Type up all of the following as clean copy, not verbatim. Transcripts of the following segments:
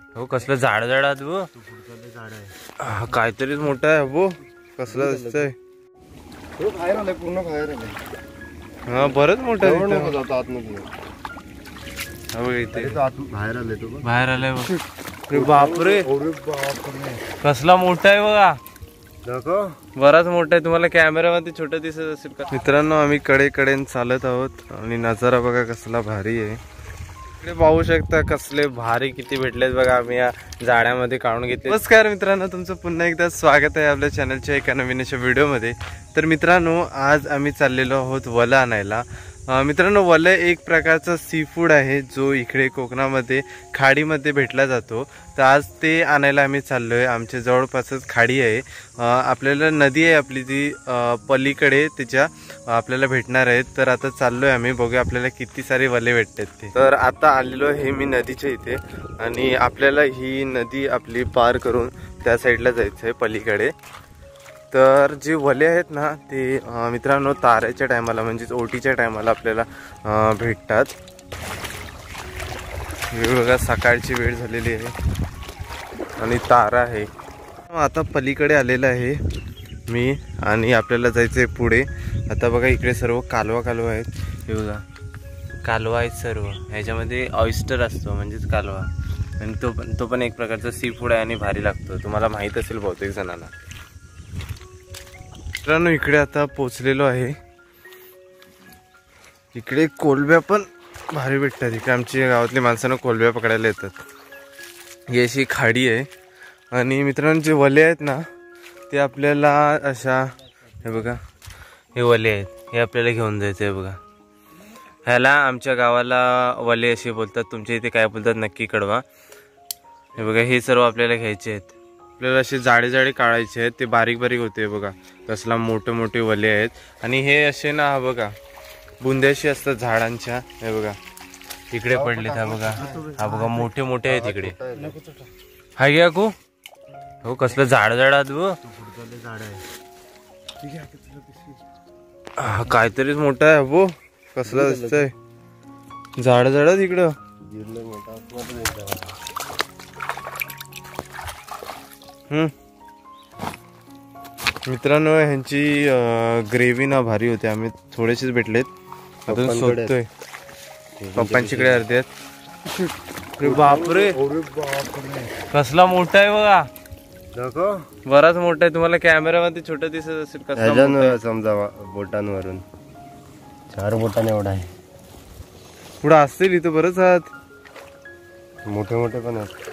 हो कसलं झाड झाड आहात वो. काहीतरीच मोठं आहे वो. कसलं दिसतंय. बाहेर आलंय पूर्ण बाहेर आलंय. हा बरंच मोठं आहे. बाहेर आले तो बाहेर आलाय बापरे. कसला मोठा आहे बघा. बराच मोठा आहे. तुम्हाला कॅमेरामध्ये छोटं दिसत असेल का. मित्रांनो आम्ही कडेकडेन चालत आहोत आणि नजारा बघा कसला भारी आहे. इकडे पाहू शकता कसले भारी किती भेटलेत बघा. आम्ही या जाळ्यामध्ये काढून घेतले. नमस्कार मित्रांनो, तुमचं पुन्हा एकदा स्वागत आहे आपल्या चॅनलच्या एका नवीन अशा व्हिडिओमध्ये. तर मित्रांनो आज आम्ही चाललेलो आहोत वलं आणायला. मित्रांनो वलं एक प्रकारचा सी फूड आहे जो इकडे कोकणामध्ये खाडीमध्ये भेटला जातो. तर आज ते आणायला आम्ही चाललो आहे. आमच्या जवळपासच खाडी आहे. आपल्याला नदी आहे आपली ती पलीकडे तिच्या आपल्याला भेटणार आहेत. तर आता चाललो आहे आम्ही. बघूया आपल्याला किती सारे वले भेटतात ते. तर आता आलेलो आहे मी नदीच्या इथे आणि आपल्याला ही नदी आपली पार करून त्या साईडला जायचं आहे पलीकडे. तर जे वले आहेत ना ते मित्रांनो ताऱ्याच्या टायमाला म्हणजेच ओटीच्या टायमाला आपल्याला भेटतात. हे बघा सकाळची वेळ झालेली आहे आणि तारा आहे. आता पलीकडे आलेला आहे मी आणि आपल्याला जायचं आहे पुढे. आता बघा इकडे सर्व कालवा आहेत. हे बघा कालवा आहेत सर्व. ह्याच्यामध्ये ऑयस्टर असतो म्हणजेच कालवा आणि तो पण एक प्रकारचा सी फूड आहे आणि भारी लागतो. तुम्हाला माहीत असेल बहुतेक जणांना. मित्रांनो इकडे आता पोचलेलो आहे. इकडे कोलब्या पण भारी भेटतात. इकडे आमच्या गावातली माणसांना कोलब्या पकडायला येतात. ही अशी खाडी आहे आणि मित्रांनो जे वले आहेत ना ते आपल्याला अशा हे बघा हे वले आहेत. हे आपल्याला घेऊन जायचं आहे बघा. ह्याला आमच्या गावाला वले असे बोलतात. तुमच्या इथे काय बोलतात नक्की कळवा. हे बघा हे सर्व आपल्याला घ्यायचे आहेत. आपल्याला असे जाडे काढायचे आहेत. ते बारीक होते बघा. कसला मोठे वले आहेत आणि हे असे ना हा बघा बुंद्याशी असतात झाडांच्या. हे बघा इकडे पडलेत. हा बघा मोठे आहेत इकडे. हाय घ्या को. हो कसलं झाड आहात वो. काहीतरीच मोठं आहे वो. कसलं दिसतंय. झाड इकडं. मित्रांनो ह्यांची ग्रेव्ही ना भारी होते. आम्ही थोडेसेच भेटलेत. अजून शोधतोय. पप्पांच्याकडे अर्धे आहेत. बापरे कसला मोठा आहे बघा. बराच मोठा आहे. तुम्हाला कॅमेरामध्ये छोटं दिसत असेल का. समजा बोटांवरून 4 बोटाने एवढा आहे. पुढे असतील इथं बरंच आहात. मोठे पण आहेत.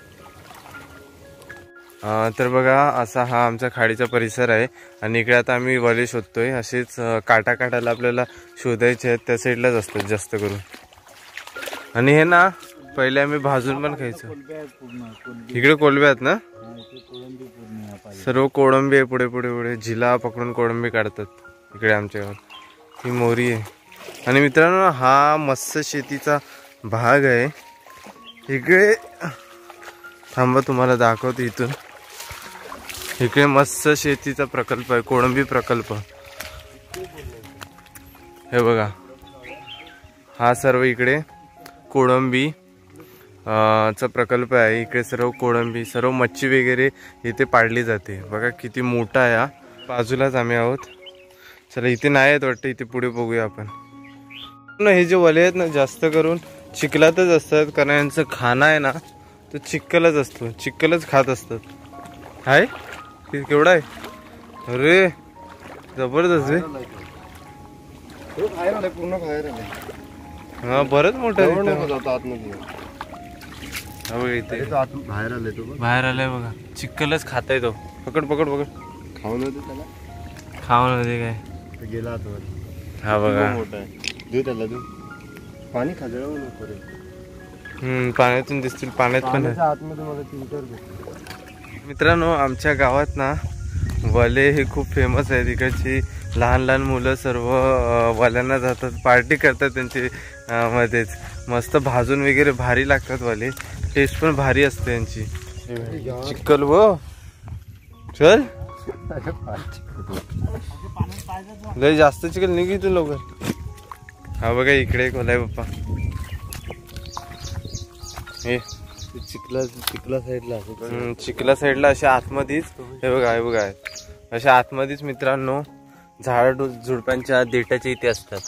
तर बघा असा हा आमचा खाडीचा परिसर आहे आणि इकडे आता आम्ही वले शोधतोय. असेच काटाला आपल्याला शोधायचे आहेत. त्या साईडलाच असतात जास्त करून. आणि हे ना पहिले आम्ही भाजून पण खायचो. इकडे कोलंबी आहेत ना सर्व. कोळंबी आहे पुढे झिला पकडून कोळंबी काढतात इकडे आमच्या गावात. ही मोरी आहे. आणि मित्रांनो हा मत्स्य शेतीचा भाग आहे. इकडे थांबा तुम्हाला दाखवतो. इथून इकडे मत्स्य शेतीचा प्रकल्प आहे. कोळंबी प्रकल्प. हे बघा हा सर्व इकडे कोळंबी चा प्रकल्प आहे. इकडे सर्व कोळंबी सर्व मच्छी वगैरे इथे पाडली जाते. बघा किती मोठा आहे. बाजूलाच आम्ही आहोत. चला इथे नाही आहेत वाटतं. इथे पुढे बघूया आपण. हे जे वले आहेत ना जास्त करून चिखलातच असतात. कारण यांचं खाणं आहे ना तो चिखलच असतो. चिखलच खात असतात. हाय केवढा आहे. अरे जबरदस्त आहे. पूर्ण बाहेर आले. हा बरंच मोठं आहे. इथे बाहेर आले तो. बाहेर आलाय बघा. चिखलच खाताय तो. पकड खाऊन होते त्याला. खाऊन होते काय गेला. हा बघा मोठा आहे. देऊ त्याला देऊ. पाणी खाजळवू नको रे. पाण्यातून दिसतील. पाण्यात पण मित्रांनो आमच्या गावात ना वले हे खूप फेमस आहे. तिकडची लहान मुलं सर्व वल्यांना जातात. पार्टी करतात त्यांची मध्येच. मस्त भाजून वगैरे भारी लागतात वले. टेस्ट पण भारी असते यांची. चिखल व चल लय जास्त चिखल निघितून लवकर. हा बघा इकडे एक ओलाय पप्पा. हे चिखला साईडला चिखला साईडला अशा आतमध्येच हे बघा अशा आतमध्येच मित्रांनो झाड झुडपांच्या देठाच्या इथे असतात.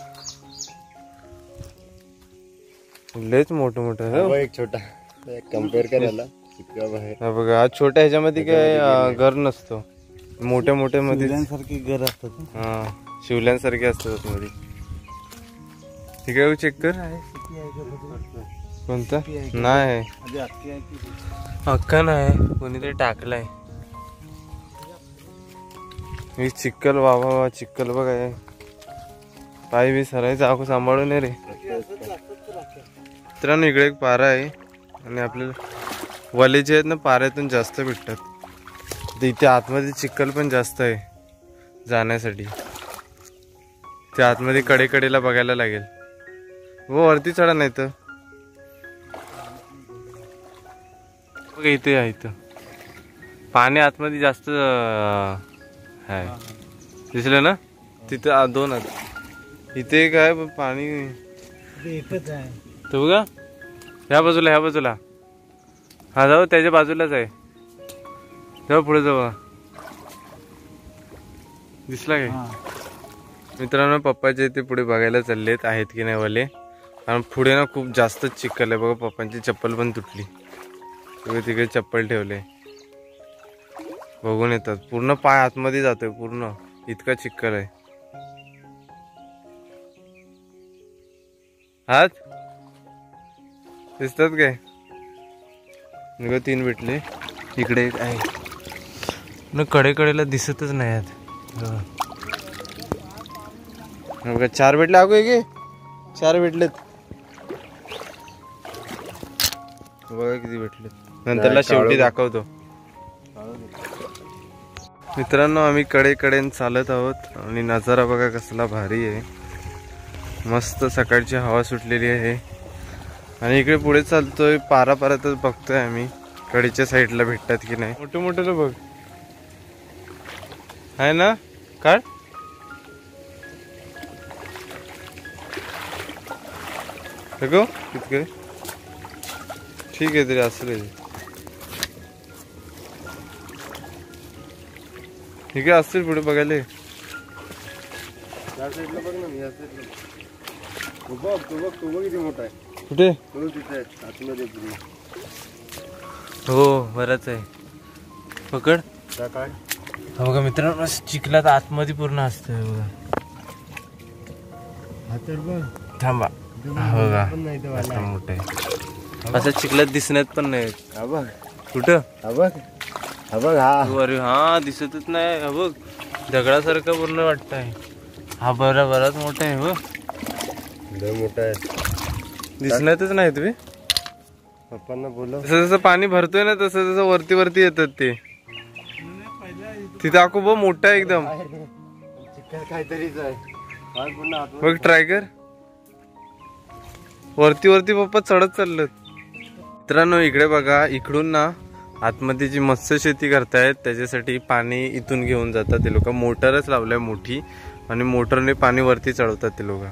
लयच मोठं एक छोटा कम्पेअर करायला इतका बाहेर बघा. आज छोट्या ह्याच्यामध्ये काय घर नसतो, मोठ्या मध्ये सारखी घर असतात. हा शिवल्यांसारखे असतात मध्ये. ठीक आहे चेक कर. कोणता नाही हक्का नाही कोणीतरी टाकलाय. मी चिक्कल वा चिक्कल बघा. पाय बी सरायचं आखो सांभाळून रे. मित्रांनो इकडे एक पारा आहे आणि आपल्याला वले जे आहेत ना पाऱ्यातून जास्त भेटतात. इथे आतमध्ये चिक्कल पण जास्त आहे जाण्यासाठी. ते आतमध्ये कडेला बघायला लागेल. हो वरती चढा नाही तर बघा इथे आहे. इथं पाणी आतमध्ये जास्त आहे दिसलं ना. तिथं दोन आहेत. इथे काय पाणी एकच आहे तो बघा. ह्या बाजूला हा जाऊ त्याच्या बाजूलाच आहे. जाऊ पुढे जाऊ. दिसला काय मित्रांनो. पप्पाच्या इथे पुढे बघायला चाललेत आहेत की नाही वाले. कारण पुढे ना खूप जास्त चिखल आहे बघा. पप्पांची चप्पल पण तुटली. तिकडे चप्पल ठेवले बघून येतात. पूर्ण पाय आतमध्ये जातोय पूर्ण इतका चिखल आहे. हात दिसतात काय. 3 भेटले. इकडे एक आहे न कडेला दिसतच नाही आहेत. बघा 4 भेटले. अगो एक 4 भेटलेत. बघा किती भेटलेत. नंतरला शेवटी दाखवतो. मित्रांनो आम्ही कडेन चालत आहोत आणि नजारा बघा कसला भारी आहे. मस्त सकाळची हवा सुटलेली आहे आणि इकडे पुढे चालतोय. पारातच बघतोय आम्ही कडेच्या साईडला भेटतात की नाही. मोठं बघ आहे ना. काढ बघो तितके. ठीक आहे तरी असले ठीक आहे असतील पुढे बघायला. किती मोठा आहे. कुठे आतमध्ये हो बराच आहे. पकड बघा मित्रांनो. चिखलात आतमध्ये पूर्ण असतंय बघा. थांबा बघा मोठं आहे. असं चिखलात दिसण्यात पण नाही. कुठं अरे हा दिसतच नाही. हा बघ दगडासारखं पूर्ण वाटतंय. हा बराच मोठा आहे. हो मोठा आहे. दिसण्यातच नाही तुम्ही. पप्पांना बोलव. जसं पाणी भरतोय ना तसं वरती येतात ते. तिथं आखो बघ मोठा आहे एकदम. चिकन काहीतरीच आहे. बघ ट्राय कर. वरती पप्पा चढत चाललं. मित्रांनो इकडे बघा. इकडून ना आतमध्ये जी मत्स्य शेती करतायत त्याच्यासाठी पाणी इथून घेऊन जातात ते लोक. मोटरच लावलंय मोठी आणि मोटरने पाणी वरती चढवतात ते लोक.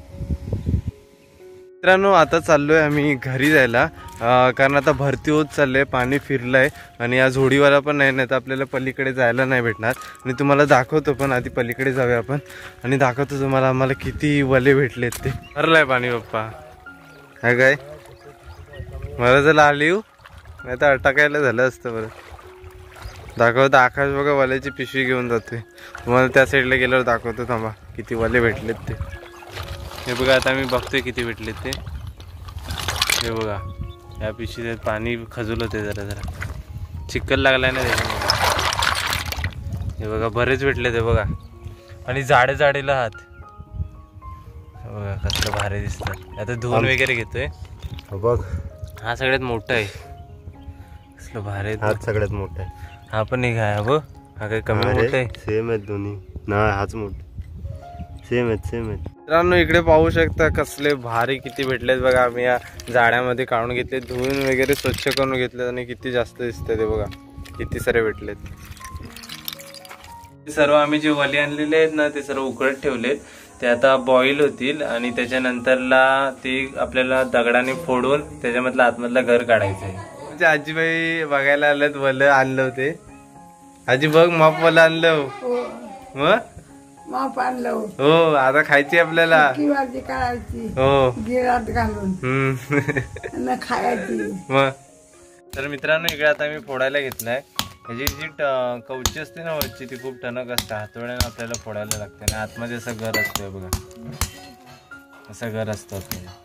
मित्रांनो आता चाललोय आम्ही घरी जायला. कारण आता भरती होत चाललंय. पाणी फिरलंय आणि या झोडीवाला पण नाही तर आपल्याला पलीकडे जायला नाही भेटणार. आणि तुम्हाला दाखवतो पण आधी पलीकडे जाऊया आपण आणि दाखवतो तुम्हाला आम्हाला किती वले भेटलेत ते. भरलाय पाणी पप्पा. हा काय मला जर आली नाही तर अटकायला झालं असतं. बरं दाखवतो. आकाश बघा वल्याची पिशवी घेऊन जातोय. तुम्हाला त्या साईडला गेल्यावर दाखवतो. थांबा किती वले भेटलेत ते. हे बघा आता मी बघतोय किती भेटलेत ते. हे बघा या पिशवीत पाणी खजूल होते जरा चिखल लागलाय ना त्याच्यामुळे. हे बघा बरेच भेटले ते बघा. आणि जाडेला हात बघा कसलं भारी दिसतात. आता धुवून वगैरे घेतोय. बघ हा सगळ्यात मोठा आहे. कसलं भारी आहे. हाच सगळ्यात मोठा आहे. हा पण एक आहे. बघ हा काही कमी मोठा आहे. सेम आहेत दोन्ही. नाही हाच मोठा. सेम आहेत. मित्रांनो इकडे पाहू शकता कसले भारी किती भेटलेत बघा. आम्ही या जाड्यामध्ये काढून घेतले. धुवून वगैरे स्वच्छ करून घेतलेत आणि किती जास्त दिसते ते बघा. किती सारे भेटलेत. सर्व आम्ही जे वले आणलेले आहेत ना ते सर्व उकळत ठेवलेत. ते आता बॉईल होतील आणि त्याच्यानंतरला ते आपल्याला दगडाने फोडून त्याच्यामधलं आतमधलं घर काढायचंय. आजीबाई बघायला आलं वलं आणलं होते. आजी बघ माप वलं आणलं. मग माप आणलं हो आता खायची आपल्याला. काढायची हो गिरात घालून खायची. मग तर मित्रांनो इकडे आता मी फोडायला घेतलाय. ह्याची जी कवची असते ना वरची ती खूप टणक असते. हातोड्याने आपल्याला फोडायला लागते आणि आतमध्ये असं घर असतोय बघा. असं घर असतं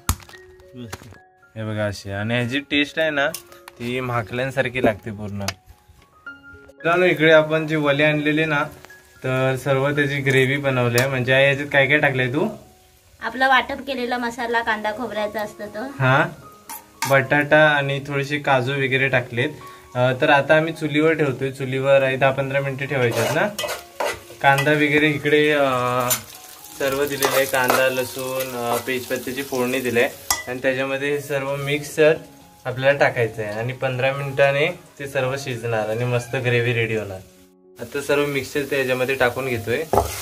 हे बघा अशी. आणि ह्याची टेस्ट आहे ना ती म्हाकल्यांसारखी लागते पूर्ण. मित्रांनो इकडे आपण जी वले आणलेली ना तर सर्व त्याची ग्रेव्ही बनवली आहे. म्हणजे याच्यात काय काय टाकलंय तू? आपला वाटप केलेला मसाला कांदा खोबऱ्याचा असतो तो. हा बटाटा आणि थोडेसे काजू वगैरे टाकलेत. तर आता आम्ही चुलीवर ठेवतोय. चुलीवर 10-15 मिनिटं ठेवायच्यात ना. कांदा वगैरे इकडे सर्व दिलेलं आहे. कांदा लसूण तेजपत्त्याची फोडणी दिली आहे आणि त्याच्यामध्ये हे सर्व मिक्सर आपल्याला टाकायचं आहे आणि 15 मिनिटाने ते सर्व शिजणार आणि मस्त ग्रेव्ही रेडी होणार. आता सर्व मिक्सर त्याच्यामध्ये टाकून घेतोय.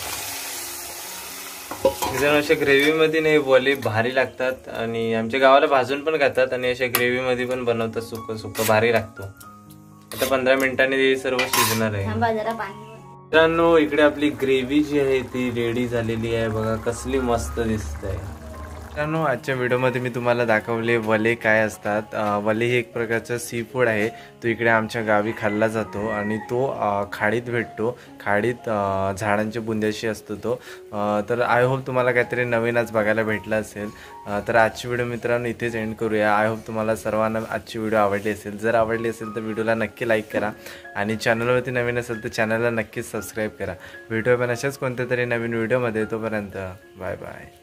अशा ग्रेव्ही मध्ये नाही वले भारी लागतात आणि आमच्या गावाला भाजून पण खातात आणि अशा ग्रेव्ही मध्ये पण बनवतात. सुक्क सुक्क भारी लागतो. आता 15 मिनिटांनी ते सर्व शिजणार आहे. मित्रांनो इकडे आपली ग्रेव्ही जी आहे ती रेडी झालेली आहे. बघा कसली मस्त दिसते. मित्रांनो आजच्या व्हिडिओमध्ये मी तुम्हाला दाखवले वले काय असतात. वले ही एक प्रकारचा सी फूड आहे. तो इकडे आमच्या गावी खाल्ला जातो आणि तो खाडीत भेटतो. खाडीत झाडांच्या बुंद्याशी असतो तो. तर आय होप तुम्हाला काहीतरी नवीन आज बघायला भेटलं असेल. तर आजची व्हिडिओ मित्रांनो इथेच एंड करूया. आय होप तुम्हाला सर्वांना आजची व्हिडिओ आवडली असेल. जर आवडली असेल तर व्हिडिओला नक्की लाईक करा आणि चॅनलवरती नवीन असेल तर चॅनलला नक्कीच सबस्क्राईब करा. भेटूया पण अशाच कोणत्या तरी नवीन व्हिडिओमध्ये. तोपर्यंत बाय बाय.